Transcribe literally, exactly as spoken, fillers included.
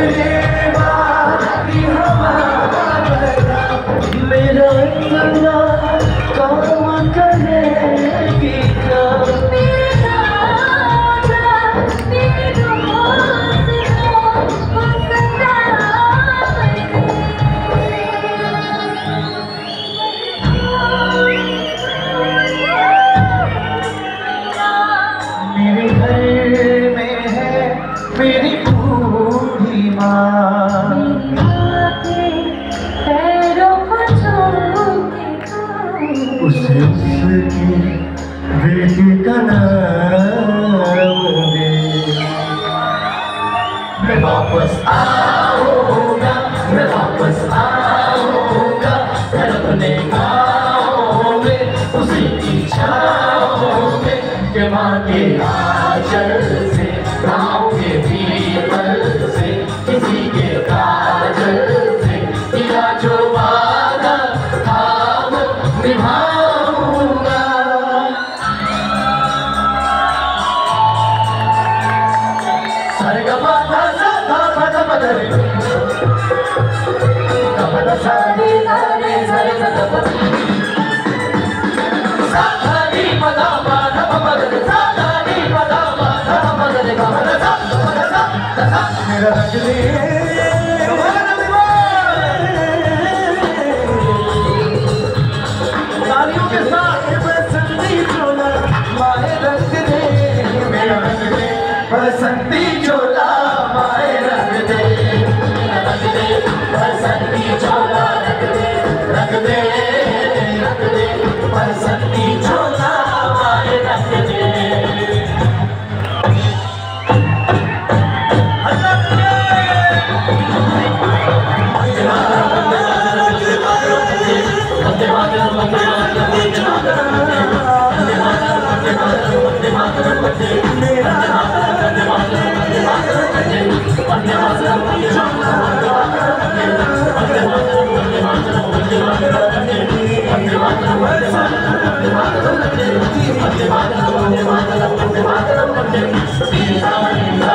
मेरा इतना काम करेगी क्या? मेरे घर में है मेरी बूढ़ी माँ, उसे उसके बेटे का नाम दे। मैं वापस आऊंगा, मैं वापस आऊंगा, घर अपने गाँव में उसी की छाँव में, के माँ के आंचल से, गाँव के पीपल से, किसी के काजल से, किया जो वादा था वो निभाऊंगा। सारे का पाता सा था पता पता रे, कपड़ा सारे सारे सारे सारे सारे पता पता पता रे, सारे पता पता पता रे, कपड़ा सा कपड़ा सा सा मेरा रंग ले तालियों के साथ बसंती चोला माए रंग दे, मेरा रंग दे बसंती चोला माए रंग दे, रंग दे बसंती चोला रंग दे, रंग दे रंग दे बसंती चोला माए रंग दे। Vande